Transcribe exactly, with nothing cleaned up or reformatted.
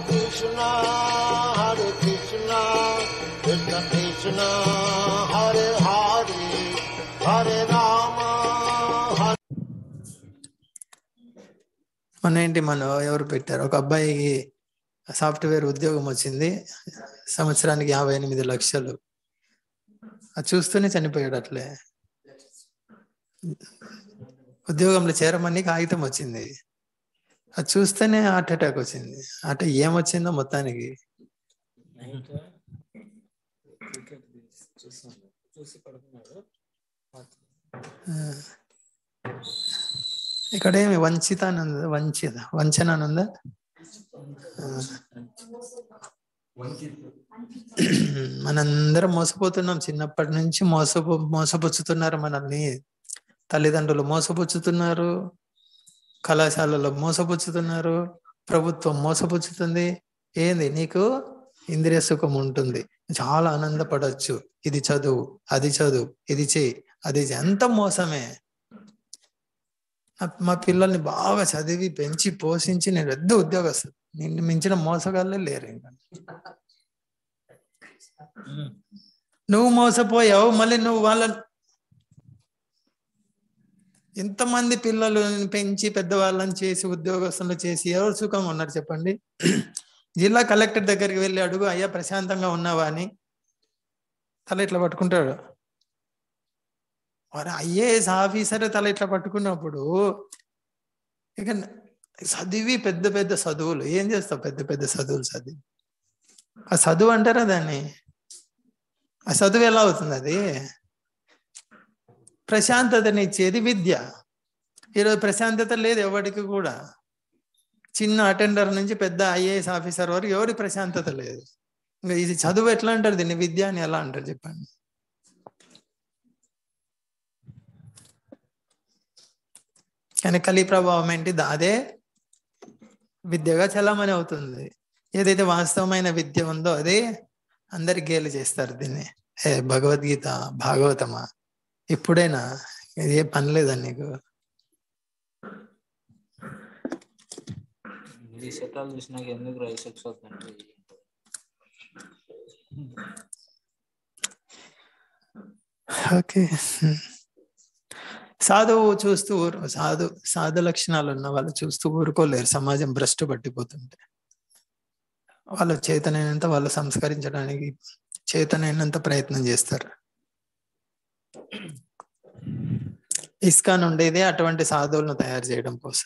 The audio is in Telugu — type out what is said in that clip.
Krishna, Hare Krishna, Krishna Krishna, Hare Hare, Hare Rama, Hare. మన ఏంటి మన ఎవరు పెట్టారు, ఒక అబ్బాయికి సాఫ్ట్వేర్ ఉద్యోగం వచ్చింది, సంవత్సరానికి యాభై ఎనిమిది లక్షలు. అది చూస్తూనే చనిపోయాడు. అట్లే ఉద్యోగంలో చేరమని కాగితం వచ్చింది, అది చూస్తేనే హార్ట్ అటాక్ వచ్చింది. అంటే ఏమొచ్చిందో మొత్తానికి. ఇక్కడేమి వంచిత అని ఉందా, వంచిత వంచన అని ఉందా? మనందరం మోసపోతున్నాం. చిన్నప్పటి నుంచి మోసపు మోసపుచ్చుతున్నారు మనల్ని. తల్లిదండ్రులు మోసపుచ్చుతున్నారు, కళాశాలలో మోసపుచ్చుతున్నారు, ప్రభుత్వం మోసపుచ్చుతుంది. ఏంది, నీకు ఇంద్రియ సుఖం ఉంటుంది, చాలా ఆనందపడవచ్చు, ఇది చదువు, అది చదువు, ఇది చెయ్యి, అది చెయ్యి, అంత మోసమే. మా పిల్లల్ని బాగా చదివి పెంచి పోషించి నేను పెద్ద ఉద్యోగస్తులు, నిన్ను మించిన మోసగాళ్ళే లేరు. ఇంకా నువ్వు మోసపోయావు, మళ్ళీ నువ్వు వాళ్ళ ఎంతమంది పిల్లలు పెంచి పెద్దవాళ్ళని చేసి ఉద్యోగస్తులు చేసి ఎవరు సుఖంగా ఉన్నారు చెప్పండి? జిల్లా కలెక్టర్ దగ్గరికి వెళ్ళి అడుగు, అయ్యా ప్రశాంతంగా ఉన్నావా అని. తల ఇట్లా పట్టుకుంటాడు. మరి ఐఏఎస్ ఆఫీసర్ తల ఇట్లా పట్టుకున్నప్పుడు ఇక చదివి పెద్ద పెద్ద చదువులు ఏం చేస్తావు? పెద్ద పెద్ద చదువులు చదివి ఆ చదువు అంటారా దాన్ని? ఆ చదువు ఎలా అవుతుంది? అది ప్రశాంతతనిచ్చేది విద్య. ఈరోజు ప్రశాంతత లేదు ఎవరికి కూడా. చిన్న అటెండర్ నుంచి పెద్ద ఐఏఎస్ ఆఫీసర్ వరకు ఎవరికి ప్రశాంతత లేదు. ఇంకా ఇది చదువు ఎట్లా అంటారు? దీన్ని విద్య అని ఎలా అంటారు చెప్పండి? కానీ కలి ప్రభావం ఏంటి? అదే విద్యగా చలామణి అవుతుంది. ఏదైతే వాస్తవమైన విద్య ఉందో అదే అందరి గేలు చేస్తారు. దీన్ని ఏ భగవద్గీత భాగవతమా? ఇప్పుడైనా ఏ పని లేదా నీకు? ఓకే, సాధువు చూస్తూ ఊరు సాధు సాధు లక్షణాలు ఉన్న వాళ్ళు చూస్తూ ఊరుకోలేరు. సమాజం భ్రష్టు పట్టిపోతుంటే వాళ్ళు చేతనైనంత వాళ్ళు సంస్కరించడానికి చేతనైనంత ప్రయత్నం చేస్తారు. ఇస్కాన్ ఉండేది అటువంటి సాధువులను తయారు చేయడం కోసం.